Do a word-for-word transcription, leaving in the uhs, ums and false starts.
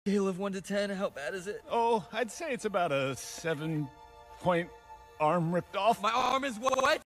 Scale of one to ten, how bad is it? Oh, I'd say it's about a seven point arm ripped off. My arm is what?